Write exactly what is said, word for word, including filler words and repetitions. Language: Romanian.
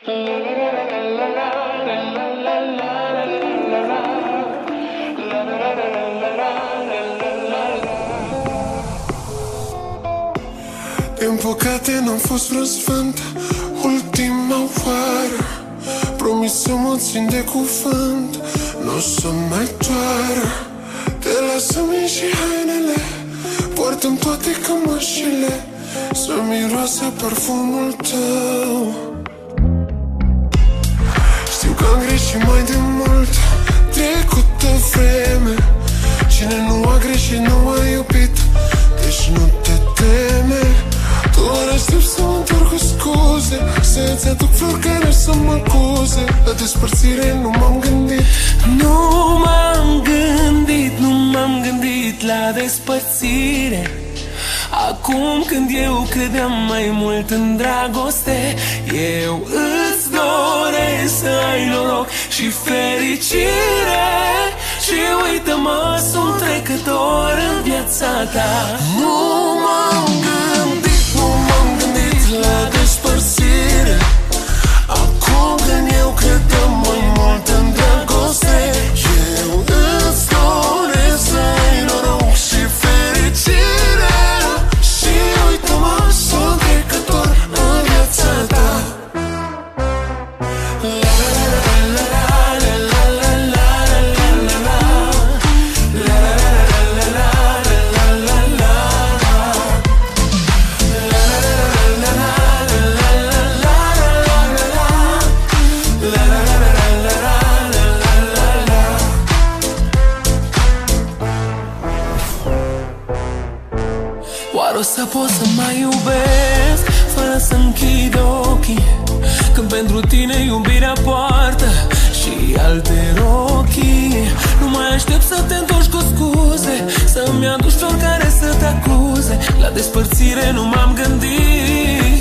Din păcate n-am fost vreo sfânt ultima oară. Promis să mă țin de cuvânt, n-o să mai doară. Te lasă-mi și hainele, poartă-mi toate cămășile, să miroasă parfumul tău. Știu că am greșit mai de mult, trecută vreme. Cine nu a greșit nu a iubit, deci nu te teme. Doar aștept să mă întorc cu scuze, să-ți aduc flori care să mă acuze. La despărțire nu m-am gândit. Nu m-am gândit, nu m-am gândit la despărțire. Acum când eu credeam mai mult în dragoste, eu îți doresc să ai noroc și fericire. Și uită-mă, sunt trecător în viața ta. Nu m-am gândit, nu m-am gândit la despărțire. Acum când eu credeam mai mult în dragoste, eu îți doresc să ai noroc și fericire. Și uită-mă, sunt trecător în viața ta. Oare o să pot să mai iubesc fără să închid ochii, când pentru tine iubirea poartă și alte rochii? Nu mai aștept să te întorci cu scuze, să-mi aduci flori care să te acuze. La despărțire nu m-am gândit.